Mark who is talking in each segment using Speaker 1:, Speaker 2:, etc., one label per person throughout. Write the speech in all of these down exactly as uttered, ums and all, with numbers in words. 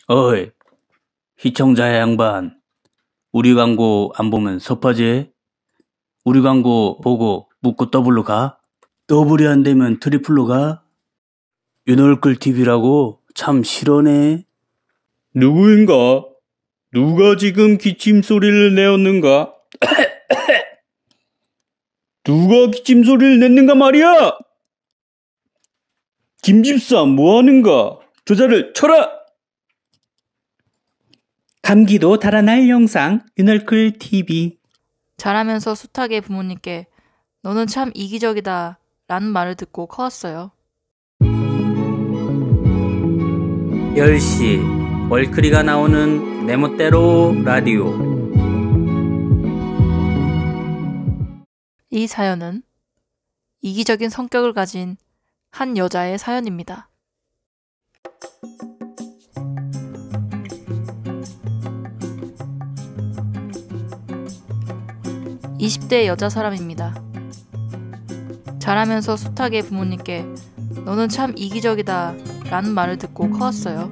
Speaker 1: 어이, 시청자 양반. 우리 광고 안 보면 섭하지? 우리 광고 보고 묻고 더블로 가? 더블이 안 되면 트리플로 가? 윤얼굴 티비라고? 참 싫어네. 누구인가? 누가 지금 기침 소리를 내었는가? 누가 기침 소리를 냈는가 말이야? 김집사 뭐하는가? 조자를 쳐라! 감기도 달아날 영상 윤얼굴 티비.
Speaker 2: 자라면서 숱하게 부모님께 너는 참 이기적이다 라는 말을 듣고 커왔어요.
Speaker 1: 열 시 월클이가 나오는 내 멋대로 라디오.
Speaker 2: 이 사연은 이기적인 성격을 가진 한 여자의 사연입니다. 이십 대 여자 사람입니다. 자라면서 숱하게 부모님께 너는 참 이기적이다 라는 말을 듣고 커왔어요.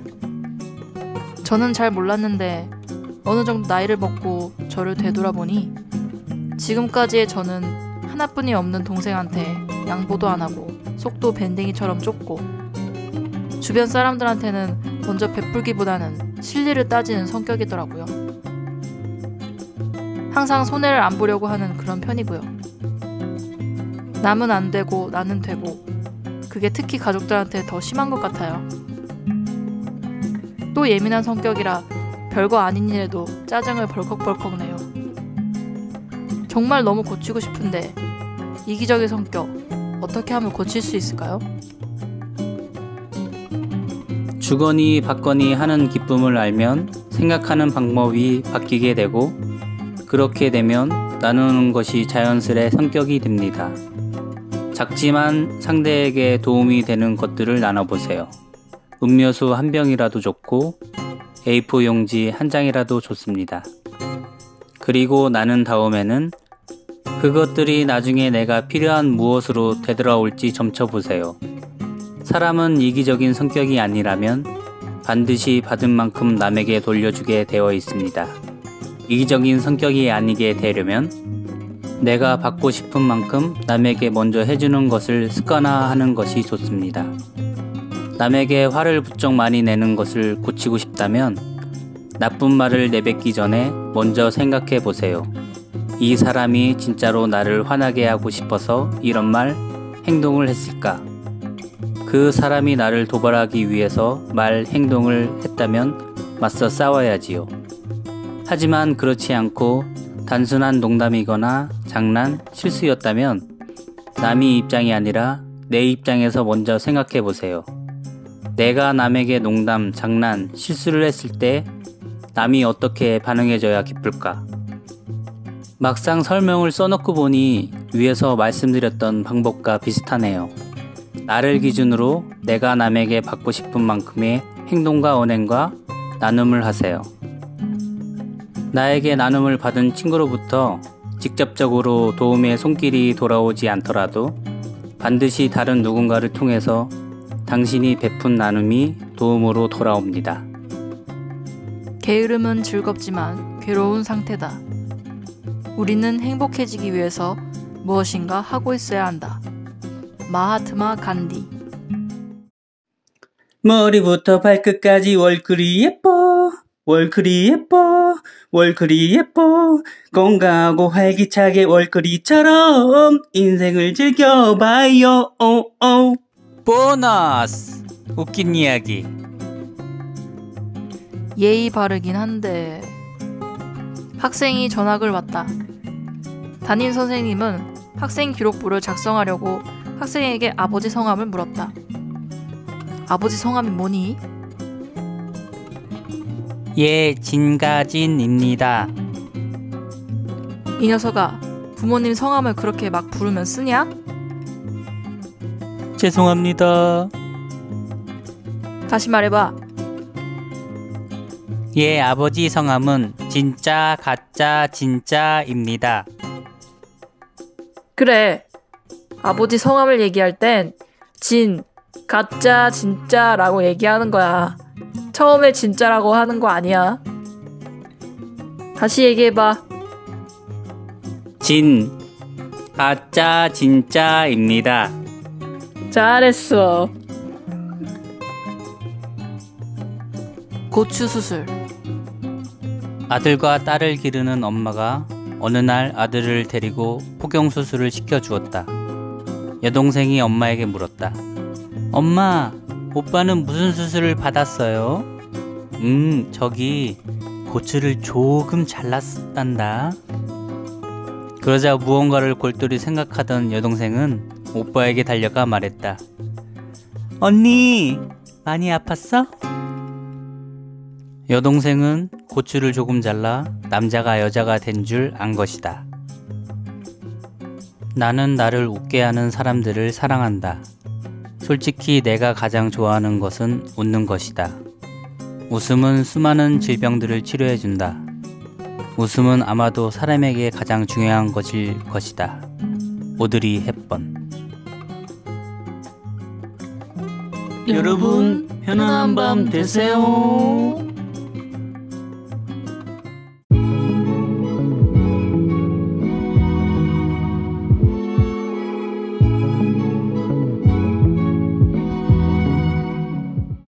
Speaker 2: 저는 잘 몰랐는데 어느 정도 나이를 먹고 저를 되돌아보니 지금까지의 저는 하나뿐이 없는 동생한테 양보도 안 하고 속도 밴댕이처럼 좁고 주변 사람들한테는 먼저 베풀기보다는 실리를 따지는 성격이더라고요. 항상 손해를 안 보려고 하는 그런 편이고요. 남은 안 되고 나는 되고 그게 특히 가족들한테 더 심한 것 같아요. 또 예민한 성격이라 별거 아닌 일에도 짜증을 벌컥벌컥 내요. 정말 너무 고치고 싶은데 이기적인 성격 어떻게 하면 고칠 수 있을까요?
Speaker 1: 주거니 받거니 하는 기쁨을 알면 생각하는 방법이 바뀌게 되고 그렇게 되면 나누는 것이 자연스레 성격이 됩니다. 작지만 상대에게 도움이 되는 것들을 나눠보세요. 음료수 한 병이라도 좋고 에이포 용지 한 장이라도 좋습니다. 그리고 나눈 다음에는 그것들이 나중에 내가 필요한 무엇으로 되돌아올지 점쳐보세요. 사람은 이기적인 성격이 아니라면 반드시 받은 만큼 남에게 돌려주게 되어 있습니다. 이기적인 성격이 아니게 되려면 내가 받고 싶은 만큼 남에게 먼저 해주는 것을 습관화하는 것이 좋습니다. 남에게 화를 부쩍 많이 내는 것을 고치고 싶다면 나쁜 말을 내뱉기 전에 먼저 생각해 보세요. 이 사람이 진짜로 나를 화나게 하고 싶어서 이런 말, 행동을 했을까? 그 사람이 나를 도발하기 위해서 말, 행동을 했다면 맞서 싸워야지요. 하지만 그렇지 않고 단순한 농담이거나 장난, 실수였다면 남의 입장이 아니라 내 입장에서 먼저 생각해 보세요. 내가 남에게 농담, 장난, 실수를 했을 때 남이 어떻게 반응해줘야 기쁠까? 막상 설명을 써놓고 보니 위에서 말씀드렸던 방법과 비슷하네요. 나를 기준으로 내가 남에게 받고 싶은 만큼의 행동과 언행과 나눔을 하세요. 나에게 나눔을 받은 친구로부터 직접적으로 도움의 손길이 돌아오지 않더라도 반드시 다른 누군가를 통해서 당신이 베푼 나눔이 도움으로 돌아옵니다.
Speaker 2: 게으름은 즐겁지만 괴로운 상태다. 우리는 행복해지기 위해서 무엇인가 하고 있어야 한다. 마하트마 간디.
Speaker 1: 머리부터 발끝까지 월클이 예뻐, 월클이 예뻐, 월클이 예뻐. 건강하고 활기차게 월클이처럼 인생을 즐겨봐요. 오, 오. 보너스! 웃긴 이야기.
Speaker 2: 예의 바르긴 한데 학생이 전학을 왔다. 담임 선생님은 학생 기록부를 작성하려고 학생에게 아버지 성함을 물었다. 아버지 성함이 뭐니?
Speaker 1: 예, 진가진입니다.
Speaker 2: 이 녀석아, 부모님 성함을 그렇게 막 부르면 쓰냐?
Speaker 1: 죄송합니다.
Speaker 2: 다시 말해봐.
Speaker 1: 예, 아버지 성함은 진짜, 가짜, 진짜입니다.
Speaker 2: 그래, 아버지 성함을 얘기할 땐 진, 가짜, 진짜라고 얘기하는 거야. 처음에 진짜라고 하는 거 아니야. 다시 얘기해봐.
Speaker 1: 진, 가짜, 진짜입니다.
Speaker 2: 잘했어. 고추 수술.
Speaker 1: 아들과 딸을 기르는 엄마가 어느 날 아들을 데리고 포경 수술을 시켜주었다. 여동생이 엄마에게 물었다. 엄마, 오빠는 무슨 수술을 받았어요? 음, 저기 고추를 조금 잘랐단다. 그러자 무언가를 골똘히 생각하던 여동생은 오빠에게 달려가 말했다. 언니, 많이 아팠어? 여동생은 고추를 조금 잘라 남자가 여자가 된 줄 안 것이다. 나는 나를 웃게 하는 사람들을 사랑한다. 솔직히 내가 가장 좋아하는 것은 웃는 것이다. 웃음은 수많은 질병들을 치료해준다. 웃음은 아마도 사람에게 가장 중요한 것일 것이다. 오드리 헵번.
Speaker 3: 여러분, 편안한 밤 되세요.